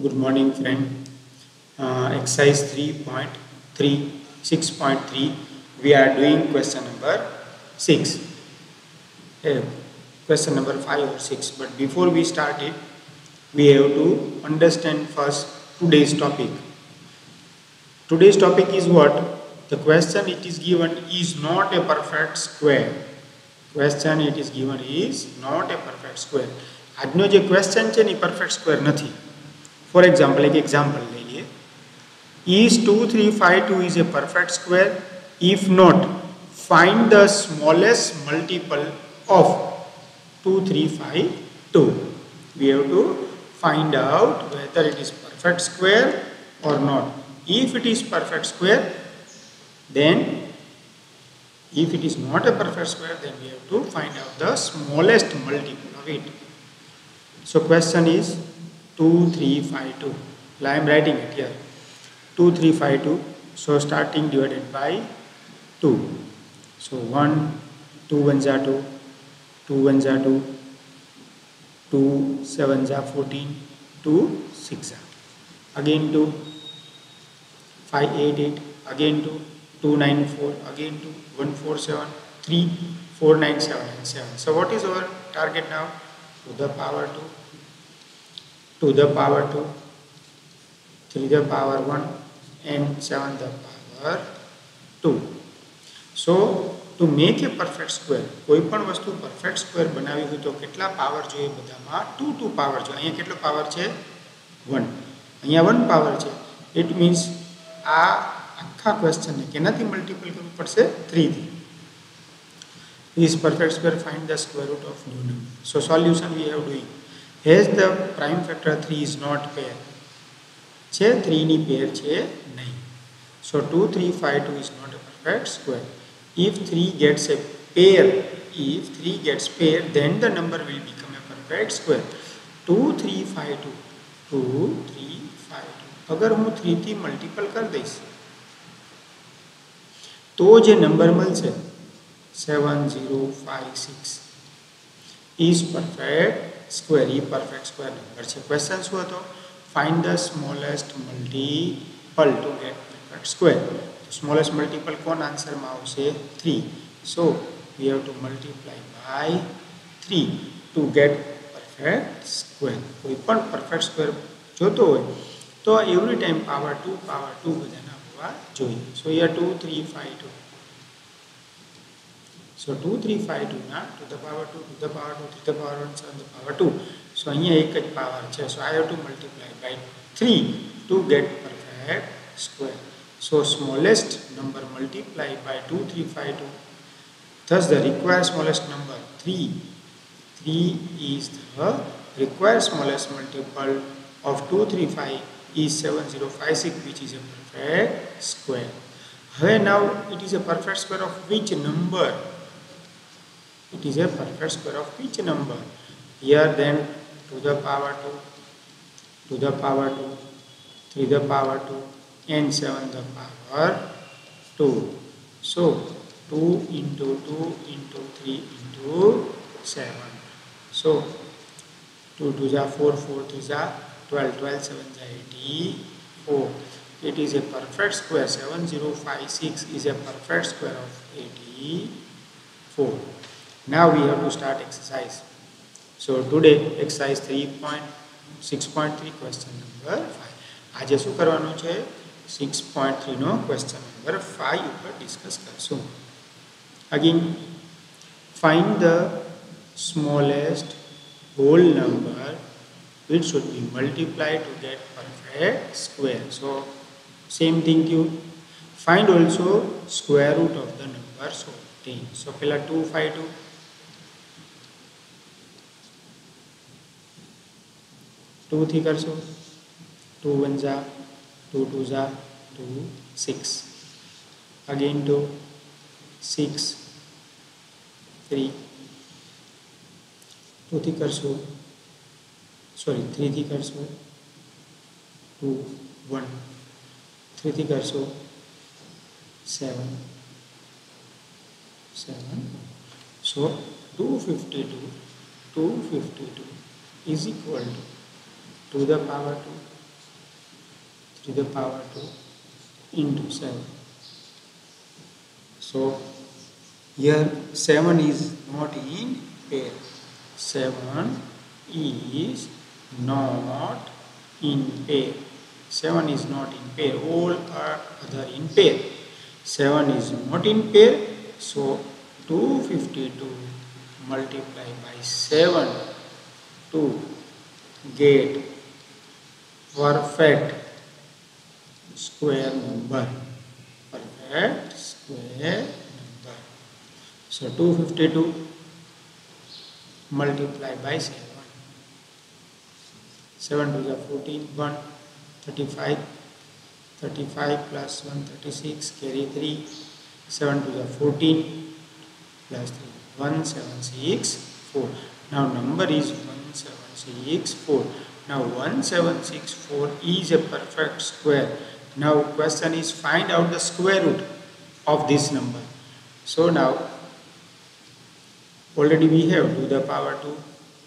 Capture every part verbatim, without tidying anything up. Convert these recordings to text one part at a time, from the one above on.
Good morning, friend. Uh, exercise three point three, six point three. We are doing question number six. Eh, question number five or six. But before we start it, we have to understand first today's topic. Today's topic is what? The question it is given is not a perfect square. Question it is given is not a perfect square. આજનો જે question છે ને એ perfect square નથી. For example એક example લઈ લઈએ. Is two three five two is a perfect square? If not, find the smallest multiple of two three five two. We have to find out whether it is perfect square or not. If it is perfect square, then if it is not a perfect square, then we have to find out the smallest multiple of it. So question is two three five two. I am writing it here. two three five two. So starting divided by two. So one, two ones are two, two ones are two, two sevens are fourteen, two six are. Again two, five eight eight, again two, two nine four, again two, one four seven, three, four nine seven and seven. So what is our target now? To the power two, to the power two, three the power one and seven the power two. So to make a perfect square, કોઈ પણ વસ્તુ perfect square બનાવી હોય તો કેટલા power જોઈએ બધામાં? two two power જોઈએ. અહીંયા કેટલો પાવર છે? one. અહીંયા one પાવર છે. It means આ આખા ક્વેશ્ચનને કેનાથી મલ્ટીપલ કરવું પડશે? three થી. This perfect square, find the square root of new number. So solution we have doing. As the prime factor three is not pair. છે three ની pair છે નહીં. So two three five two is not a perfect square. If three gets a pair, if three gets pair, then the number will become a perfect square. two three five two, two three five two. अगर હું three થી multiple કરી દઈશ તો જે number મળશે seven zero five six is perfect square. એ perfect square number છે. ક્વેશ્ચન શું હતો? Find the smallest multiple to get perfect square. Smallest multiple કોણ આન્સરમાં આવશે? three. So we have to multiply by three to get perfect square. કોઈ પણ perfect square જોતો હોય તો every time power two power two બધાના હોવા જોઈએ. So here two three five two. So two three five two ના to the power two to the power two to the power one seven to the power two. So અહીંયા એક જ power છે. So I have to multiply by three to get perfect square. So smallest number multiplied by two three five two. Thus the required smallest number three. three is the required smallest multiple of two three five is seven zero five six, which is a perfect square. Here now it is a perfect square of which number? It is a perfect square of which number? Here then to the power two, to the power two, three the power two and seven the power two. So two into two into three into seven. So two twos are four, four threes are twelve, twelve sevens are eighty-four. It is a perfect square. seven zero five six is a perfect square of eighty-four. Now we have to start exercise. So today exercise three point six point three question number five. આજે શું કરવાનું છે? six point three નો question number five ઉપર discuss કરશું. Again, find the smallest whole number which should be multiplied to get perfect square. So same thing you find also square root of the number. So ten. So પહેલા two five two. two થી કરશો. two ones are two twos are two six. Again two six three. two થી કરશો. Sorry three થી કરશો. two one. three થી કરશો. seven seven. So two fifty-two, two fifty-two is equal to to the power two, to the power two into seven. So here seven is not in pair. seven is not in pair. seven is not in pair. All are other in pair. seven is not in pair. So two hundred fifty-two multiplied by seven to get perfect square number. Perfect square number. So two hundred fifty-two multiplied by seven. seven to the fourteen, one, thirty-five, thirty-five plus one, thirty-six, carry three, seven to the fourteen plus three, one seven six four. Now number is one seven six four. Now one seven six four is a perfect square. Now question is find out the square root of this number. So now already we have two to the power two,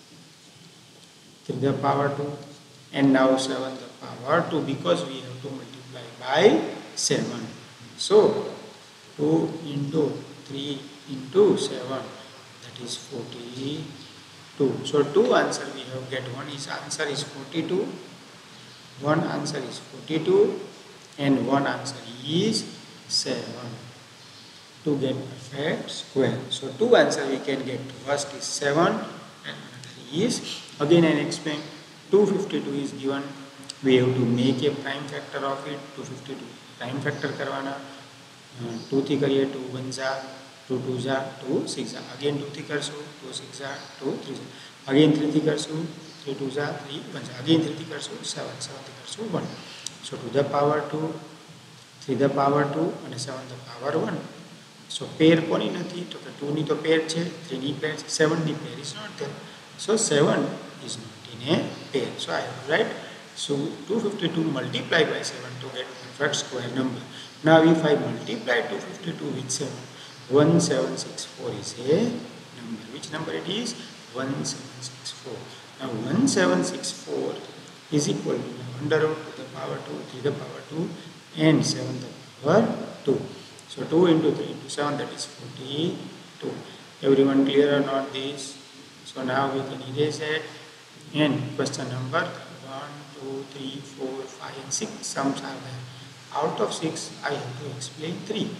three to the power two, and now seven to the power two, because we have to multiply by seven. So two into three into seven, that is forty-two. So two answer we have get. One is answer is forty-two, one answer is forty-two, and one answer is seven. To get perfect square. So two answer we can get. First is seven and another is, again I explain, two hundred fifty-two is given. We have to make a prime factor of it. two hundred fifty-two prime factor करवाना. two थी करिए two one जा, two two जा, two six जा. Again two थी करसू, two six जा, two three जा. Again three थी करसू, three टू जा, three वन जा. Again three थी करसू, seven, seven थी करसू, one. So to the power two, three the power two and seven the power one. So pair कोनी नहीं तो कि two नी तो pair छे, three knee pair, seven knee pair is not there. So seven is not in a pair. So I have to write. So two hundred fifty-two multiplied by seven to get perfect square number. Now if I multiply two hundred fifty-two with seven, one seven six four is a number. Which number it is? one seven six four. Now one seven six four is equal to under root to the power two, three to the power two, and seven to the power two. So two into three into seven, that is forty-two. Everyone clear or not this? So now we can erase it. And question number one, two, three, four, five, and six sums are there. Out of six, I have to explain three.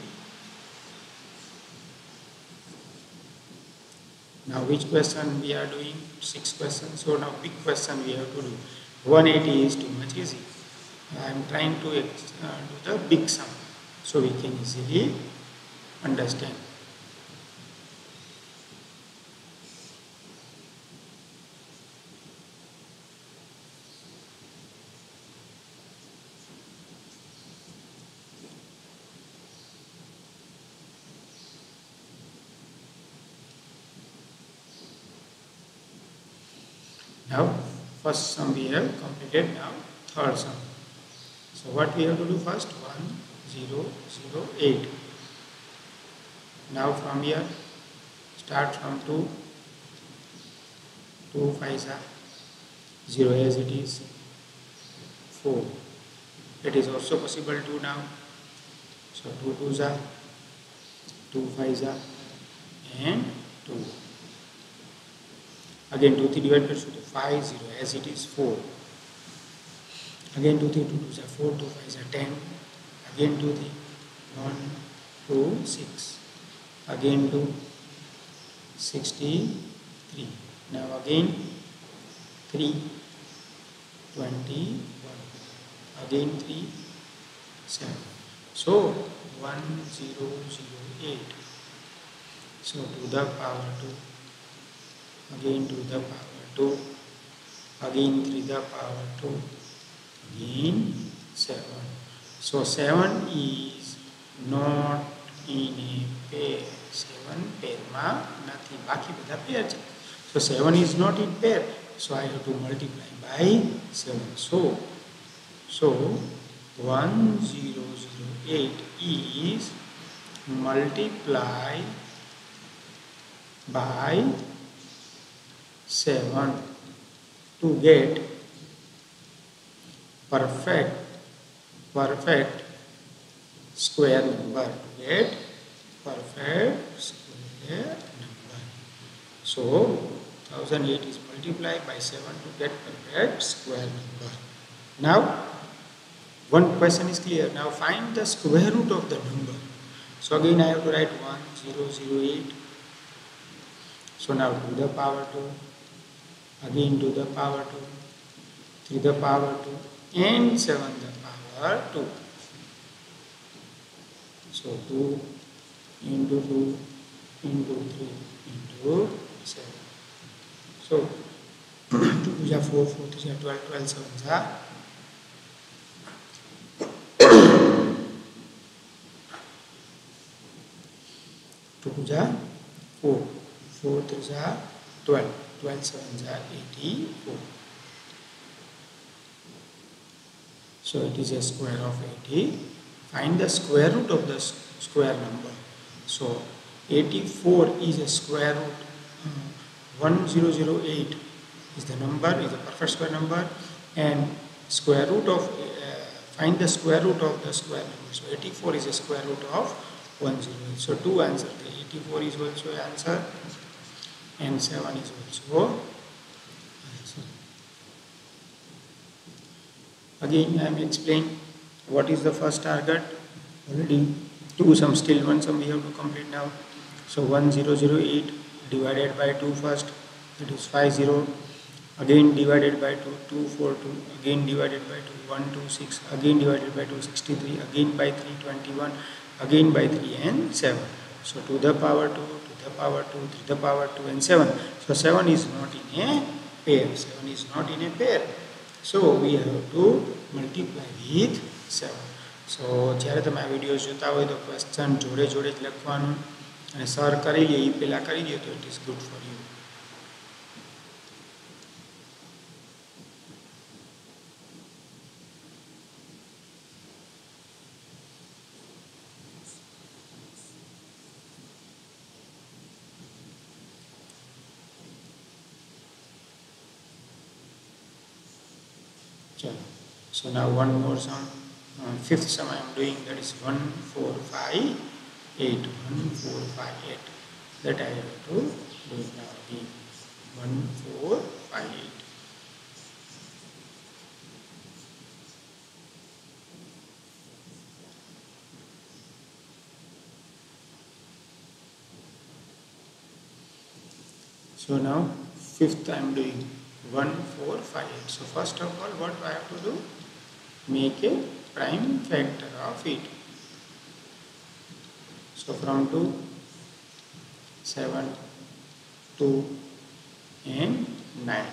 Now which question we are doing? Six questions. So now big question we have to do. one eighty is too much easy. I am trying to uh, do the big sum, so we can easily understand. Now first sum we have completed. Now third sum. So what we have to do first? one zero zero eight. Now from here start from two, two five are zero as it is, four. It is also possible to now. So two twos are, two fives are, and two. Again two three divided by five, zero as it is, four. Again two three, two twos are four, two fives are ten. Again two three, one, two, six. Again two, sixty-three. Now again three, twenty-one. Again three, seven. So one zero zero eight. So to the power two. Again to the power two, again three to the power two, again seven. So seven is not in a pair. seven pair ma nathi, baki bada pair છે. So seven is not in pair. So I have to multiply by seven. So so one zero zero eight is multiplied by seven to get perfect perfect square number. To get perfect square number. So one thousand eight is multiplied by seven to get perfect square number. Now one question is clear. Now find the square root of the number. So again I have to write one zero zero eight. So now to the power two, again to the power two, three to the power two, and seven to the power two. So two into two into three into seven. So two is four, four is twelve, twelve sevens are two is four, four is twelve, twelve sevens are eighty-four. So it is a square of eighty. Find the square root of the square number. So eighty-four is a square root. Uh, one thousand eight is the number, is a perfect square number, and square root of uh, find the square root of the square number. So eighty-four is a square root of one hundred eight. So two answers. eighty-four is also an answer, and seven is also answer. Again I am explaining what is the first target. Already two some still one some we have to complete now. So one thousand eight divided by two first, that is fifty. Again divided by two, two forty-two. Again divided by two, one hundred twenty-six. Again divided by two, sixty-three. Again by three, twenty-one. Again by three and seven. So to the power two, to the power two, to the power two and seven. So seven is not in a pair. seven is not in a pair. So we have to multiply with seven. So જ્યારે તમે આ video જોતા હોય તો question જોડે જોડે જ લખવાનું અને સર કરી લે એ પહેલાં કરી દે તો it is good for you. So now one more sum, uh, fifth sum I am doing, that is one four five eight. one four five eight. That I have to do it now again. one four five eight. So now fifth I am doing one four five eight. So first of all what I have to do? Make a prime factor of it. So from two, seven, two and nine.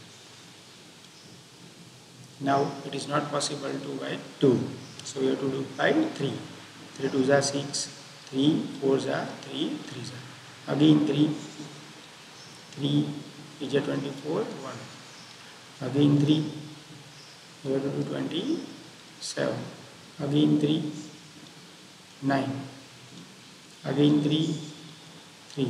Now it is not possible to write two. So we have to do by three. three twos are six, three fours are three, threes are. Again three, three is a twenty-four, one. Again three, we have to do twenty-seven. Again three, nine. Again three, three,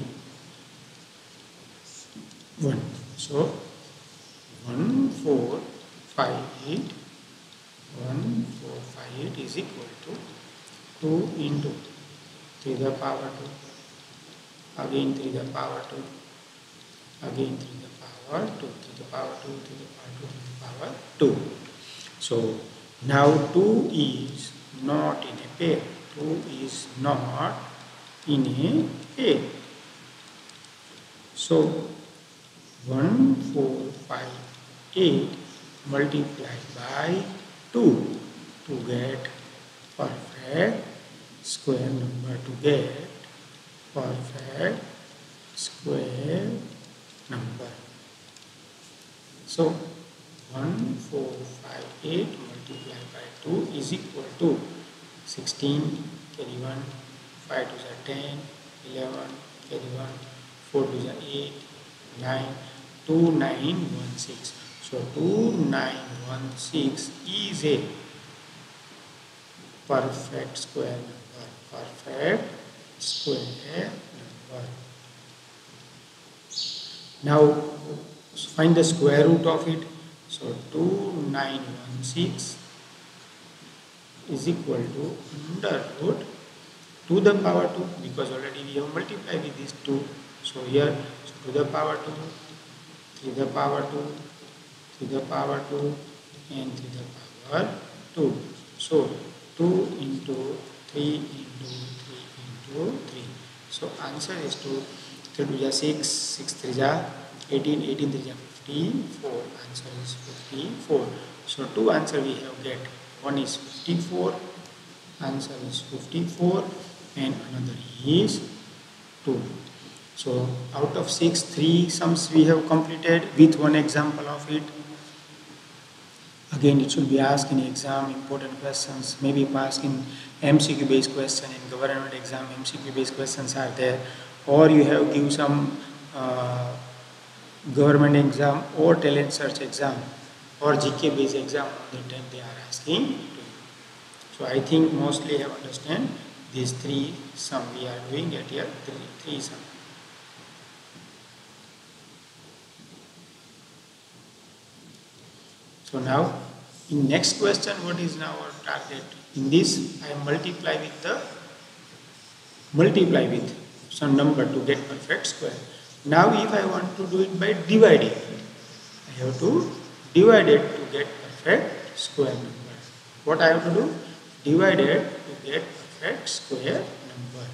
one. So one four five eight, one four five eight is equal to two into three to the power two. Again three to the power two. Again three to the power two, three to the power two, three to the power two, three to the power two. So now two is not in a pair. two is not in a pair. So one four five eight multiplied by two to get perfect square number, to get perfect square number. So one four five eight multiplied by two is equal to sixteen, carry one, five twos are ten, eleven, carry one, four twos are eight, nine, two nine one six. So two nine one six is a perfect square number. Perfect square number. Now find the square root of it. So two nine one six is equal to under root to the power two, because already we have multiplied with these two. So here, so to the power two, to the power two, to the power two, and to the power two. So two into three into three into three. So answer is two. three two is six, six three is eighteen, eighteen three is fifty-four. Answer is fifty-four. So two answer we have get. One is fifty-four. Answer is fifty-four. And another is two. So out of six, three sums we have completed with one example of it. Again, it should be asked in exam, important questions, maybe asked in M C Q based question, in government exam M C Q based questions are there, or you have give some uh, government exam or talent search exam or G K based exam, on the time they are asking. So I think mostly have understand these three sum we are doing at here, three, three sum. So now, in next question, what is now our target? In this, I multiply with the multiply with some number to get perfect square. Now, if I want to do it by dividing, I have to divide it to get perfect square number. What I have to do? Divide it to get perfect square number.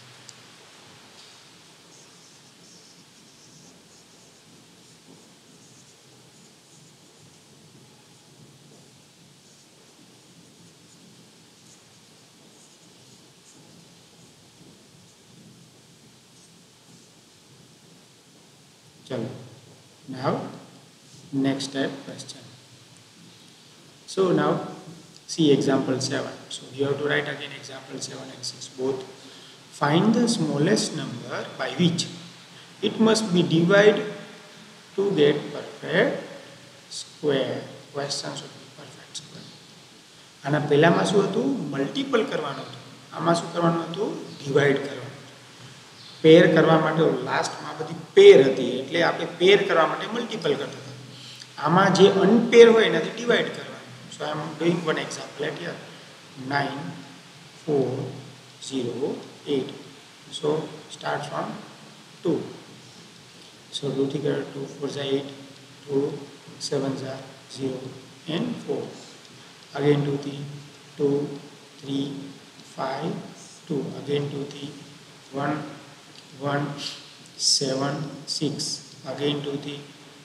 Chalo. Now, next step question. So now, see example seven. So you have to write again example seven and six both. Find the smallest number by which it must be divided to get perfect square. Question should be perfect square. આના પહેલામાં શું હતું? Multiple કરવાનું હતું. આમાં શું કરવાનું હતું? ડિવાઈડ કરવાનું. પેર કરવા માટે લાસ્ટમાં બધી પેર હતી, એટલે આપણે પેર કરવા માટે મલ્ટીપલ કરતા હતા. આમાં જે અનપેર હોય એનાથી ડિવાઈડ કરવાનું. So I am doing one example at here. nine, four, zero, eight. So start from two. So two together, two fours are eight, two sevens are zero, and four. Again two, three, two, three, five, two. Again two, three, one, one, seven, six. Again two, three,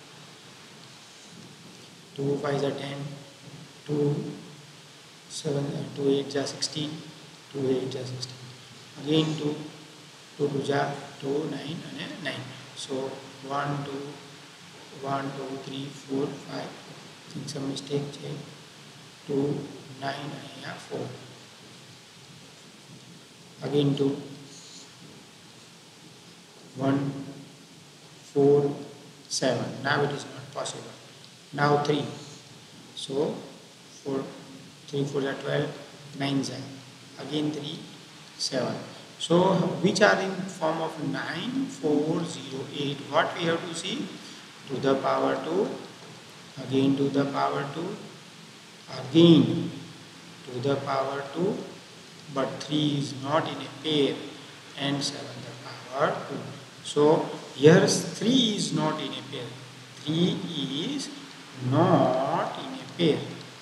two, five are ten. two, seven, uh, two, eight are sixteen, two, eight are sixteen. Again two, two, two are two, nine, and nine. So one, two, one, two, three, four, five. I think some mistake, check. two, nine, and four. Again two, one, four, seven. Now it is not possible. Now three. So four, three, four are twelve, nine are. Again three, seven. So which are in form of nine, four, zero, eight? What we have to see? To the power two, again to the power two, again to the power two, but three is not in a pair, and seven the power two. So here three is not in a pair. three is not in a pair.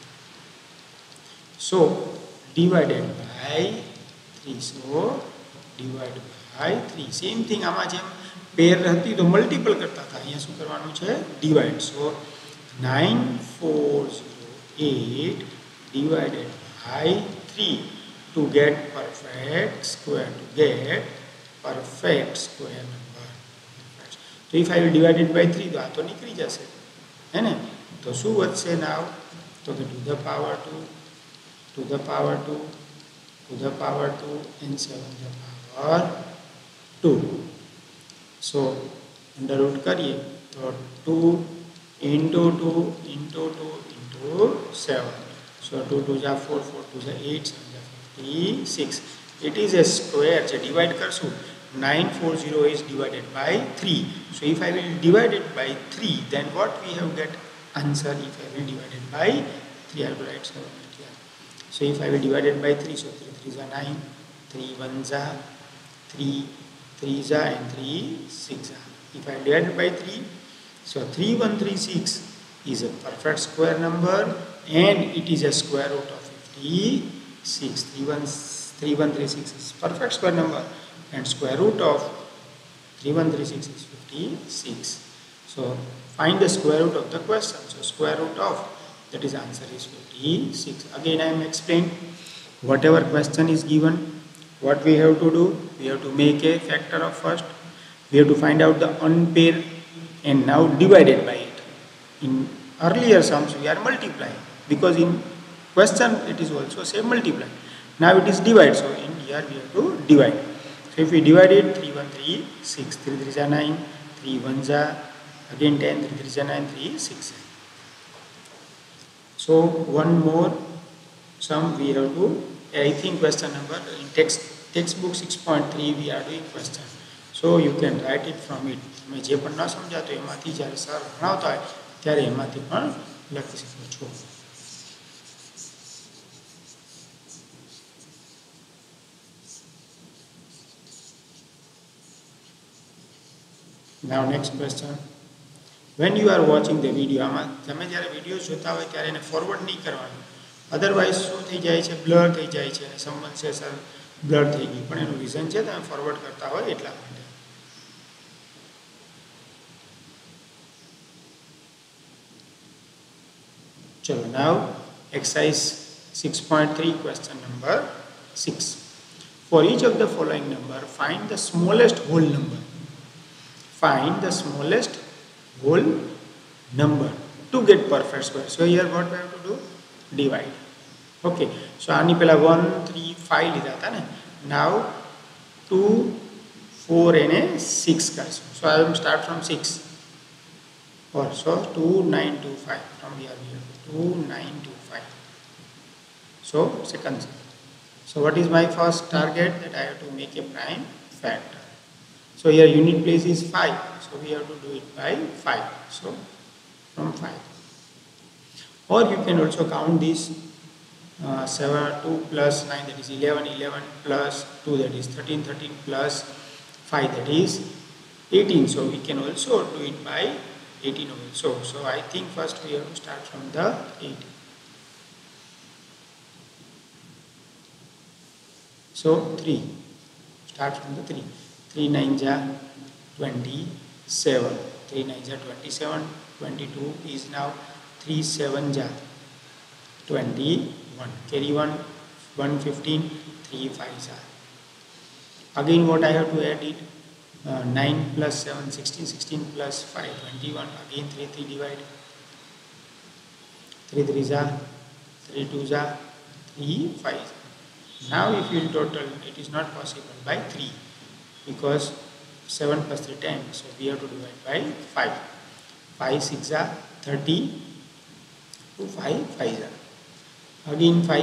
So divided by three. So divided by three. Same thing આમાં જેમ પેર હતી તો multiple કરતા હતા, અહીંયા શું કરવાનું છે? Divide. So nine four zero eight divided by three to get perfect square, to get perfect square number. So if I will divide it by three, તો આ તો નીકળી જશે, હે ને? તો શું વધશે now? તો કે to the power two, to the power two, to the power two, and seven the power two. So under root કરીએ તો two into two into two into seven. So two two are four, four two are eight, seven are fifty-six. It is a square. So divide કરશું. nine four zero is divided by three. So if I will divide it by three, then what we have get answer if I will divide it by three? I will write seven here. So if I will divide it by three, so three threes are nine, three ones are three threes are and three six are. If I divide it by three, so three one three six is a perfect square number and it is a square root of fifty-six. three one three six is perfect square number and square root of three one three six is fifty-six. So find the square root of the question. So square root of, that is answer is fifty-six. Again I am explaining, whatever question is given, what we have to do, we have to make a factor of first, we have to find out the unpair and now divide it by it. In earlier sums we are multiplying, because in question it is also say multiply. Now it is divide, so in here we have to divide. So if we divide it, three one three six, three threes are nine, three ones are again ten, three threes are nine, three six. So one more sum we have to, I think question number in text textbook six point three we are doing question. So you can write it from it. मैं जे पण न समजातो एमांथी જ્યારે sir ભણાવતા હોય ત્યારે એમાંથી પણ લખી શકો છો. Now next question. When you are watching the video, આમાં તમે જ્યારે વિડિયો જોતા હોય ત્યારે એને ફોરવર્ડ નહીં કરવાનું. અધરવાઇઝ શું થઈ જાય છે, બ્લર થઈ જાય છે અને સંબંધ છે સર બ્લર થઈ ગઈ. પણ એનું રીઝન છે તમે ફોરવર્ડ કરતા હોય એટલા માટે. Chalo, now exercise six point three question number six. For each of the following number, find the smallest whole number. Find the smallest whole number to get perfect square. So here what we have to do? Divide. Okay. So આની પહેલા one, three, five લીધા હતા ને. Now two, four and six કરશું. So I will start from six. Or so two, nine, two, five. From here we have two, nine, two, five. So second. So what is my first target? That I have to make a prime factor. So here unit place is five. So we have to do it by five. So from five. Or you can also count this uh, seven, two plus nine, that is eleven, eleven plus two, that is thirteen, thirteen plus five, that is eighteen. So we can also do it by eighteen also. So I think first we have to start from the eighteen. So three. Start from the three. three nines are twenty-seven. three nines are twenty-seven. twenty-two is now three sevens are twenty-one. Carry one. one fifteen. three fives are. Again what I have to add it? Uh, nine plus seven, sixteen. sixteen plus five, twenty-one. Again three, three divide. three threes are. three twos are. three fives. Now if you total, it is not possible by three. Because seven plus three, ten. So we have to divide by five. five, six are thirty. two, five, five are. Again five.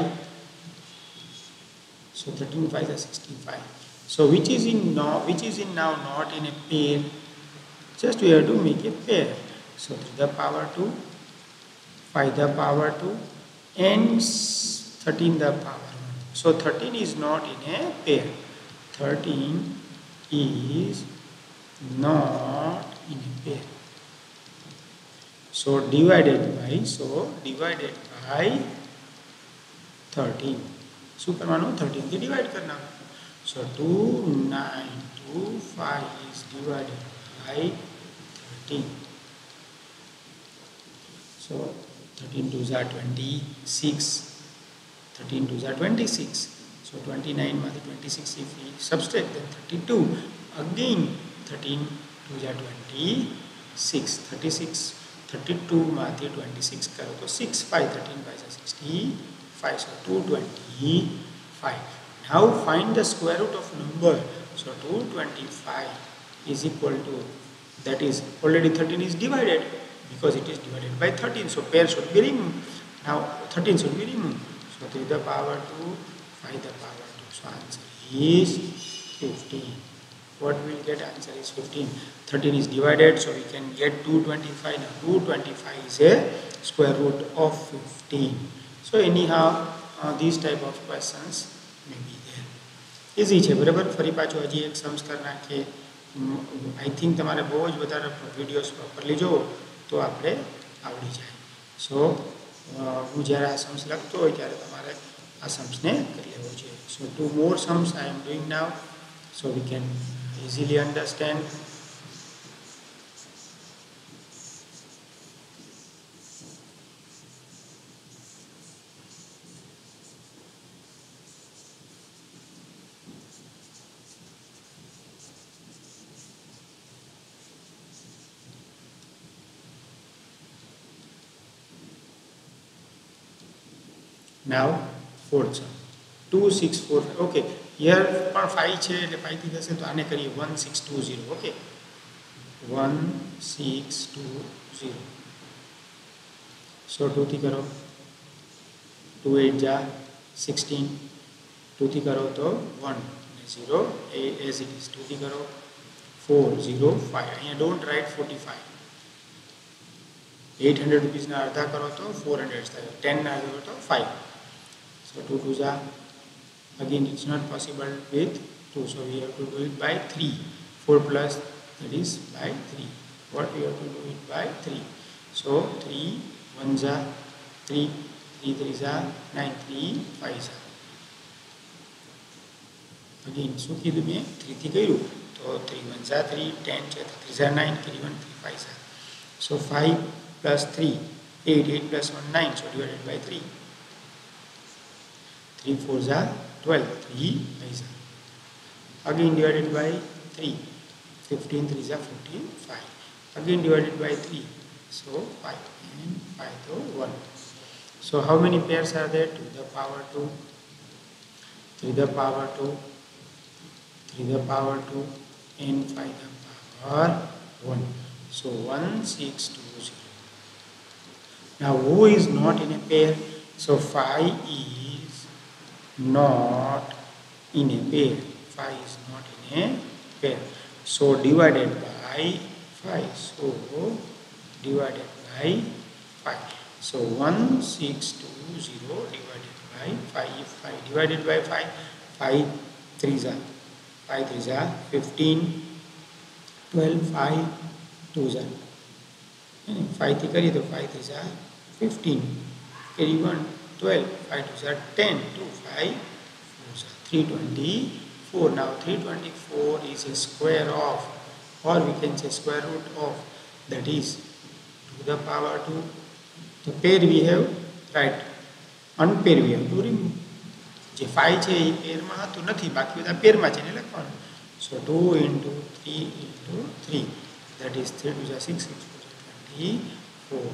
So thirteen, five are sixty-five. So which is in now, which is in now not in a pair. Just we have to make a pair. So three the power two, five the power two, and thirteen the power one. So thirteen is not in a pair. thirteen is not in a pair. So divided by, so divided by thirteen. શું કરવાનું? thirteen થી divide કરવાનું. So two nine two five is divided by thirteen. So thirteen twos are twenty-six. thirteen twos are twenty-six. So twenty-nine minus twenty-six, if we subtract, then thirty-two. Again thirteen twos are twenty-six. thirty-six, thirty-two minus twenty-six karo to six, five, thirteen by sixty-five. So two twenty-five. Now find the square root of number. So two twenty-five is equal to, that is already thirteen is divided because it is divided by thirteen. So pair should be removed. Now thirteen should be removed. So three the power two, five the power two. So answer is fifteen. What we will get? Answer is fifteen. thirteen is divided, so we can get two twenty-five. Now two twenty-five is a square root of fifteen. So anyhow, uh, these type of questions may be there. Easy છે બરાબર. ફરી પાછું હજી એક Sam's કરી નાખીએ. I think તમારે બહુ જ વધારે વિડીયોઝ પ્રોપરલી જોવો તો આપણે આવડી જાય. સો હું જ્યારે આ સમ્સ લખતો હોય ત્યારે તમારે આ સમ્સને કરી લેવો જોઈએ. So two more sums I am doing now so we can easily understand. Now fourth sum two six four five. Okay, here પણ five છે એટલે five થી થશે તો આને કરીએ one six two zero. Okay, one six two zero. so two થી કરો two eight જા sixteen. two થી કરો તો one zero as it is. two થી કરો four zero five. અહીંયા don't write forty-five. eight hundred rupees ના અડધા કરો તો four hundred થાય. ten ના કરો તો five. So two twos are, again it's not possible with two, so we have to do it by three. four plus, that is by three. What we have to do it by three. So three ones are three, three threes are nine, three fives are. Again, so kiddu me three thi kayu, so three ones are three, ten, threes are nine, three one, three fives are. So five plus three, eight, eight plus one, nine, so divided by three. three fours are twelve, three fives are. Again divided by three, fifteen threes are fifteen, five. Again divided by three, so five and five to one. So how many pairs are there? To the power two, three the power two, three the power two, and five the power one. So one six two zero. Now who is not in a pair? So five is not in a pair. five is not in a pair. So divided by five. So divided by five. So one six two zero divided by five. If five divided by five, five threes are five threes are fifteen, twelve, five twos are. five થી કરીએ તો five threes are fifteen. Carry one. twelve, five twos are ten, two, five, fours are three twenty-four. Now three twenty-four is a square of, or we can say square root of, that is to the power two. The pair we have, right? Unpair we have to remove. જે five છે એ પેરમાં હતું નથી, બાકી બધા પેરમાં છે એને લખવાનું. So two into three into three, that is three twos are six, six twos are twenty-four.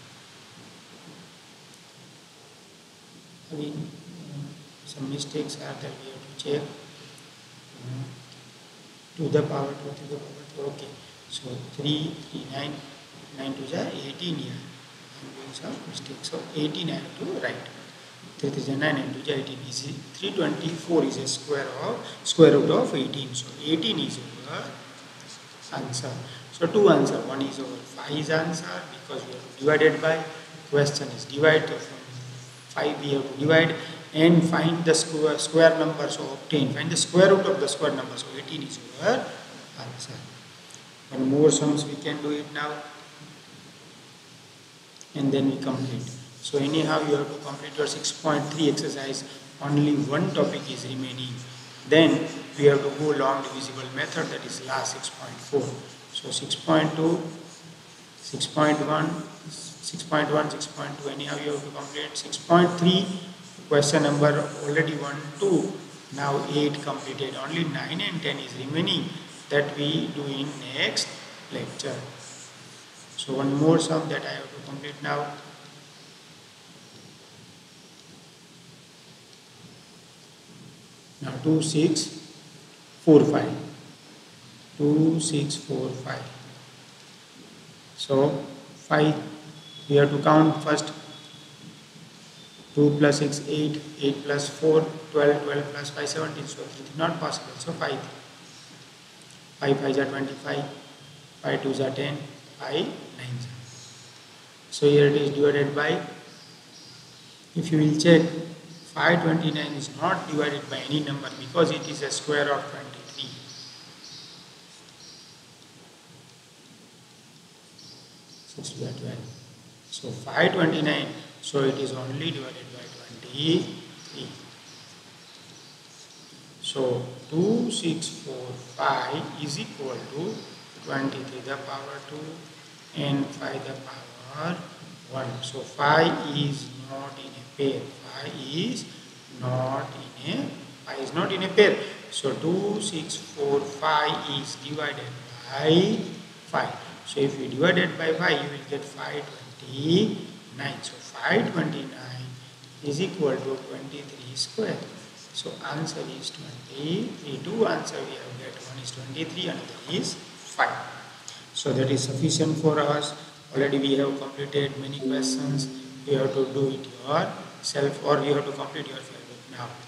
Again, uh, some mistakes are that we have to check. Uh, to the power two, to the power two. Okay, so three, three, nine, nine twos are eighteen here. I'm doing some mistakes. So eighteen I have to write. three twos are nine, nine twos are eighteen. Easy. three twenty-four is a square of square root of eighteen. So eighteen is our answer. So two answer. One is our five is answer because we have divided by. Question is divide. five we have to divide and find the square, square number, so obtain, find the square root of the square number, so eighteen is your answer. One more sums we can do it now and then we complete. So anyhow you have to complete your six point three exercise, only one topic is remaining. Then we have to go long divisible method, that is last six point four. So six point two, six point one, six point one, six point two, anyhow you have to complete. Six point three, question number already one, two, now eight completed, only nine and ten is remaining, that we do in next lecture. So one more sum that I have to complete now. Now two, six, four, five. two, six, four, five. So five, we have to count first. two plus six, eight, eight plus four, twelve, twelve plus five, seventeen. So it is not possible. So five. five fives are twenty-five, five twos are ten, five nines are. So here it is divided by, if you will check, five twenty-nine is not divided by any number because it is a square of twenty-three. six by twelve. So five twenty-nine, so it is only divided by twenty-three. So two, six, four, five is equal to twenty-three the power two and five the power one. So five is not in a pair. five is not in a five is not in a pair. So two, six, four, five is divided by five. So if you divide it by five, you will get five twenty-nine. So five twenty-nine is equal to twenty-three square. So answer is twenty-three. Two answer we have get. One is twenty-three, another is five. So that is sufficient for us. Already we have completed many questions. You have to do it yourself or you have to complete yourself now.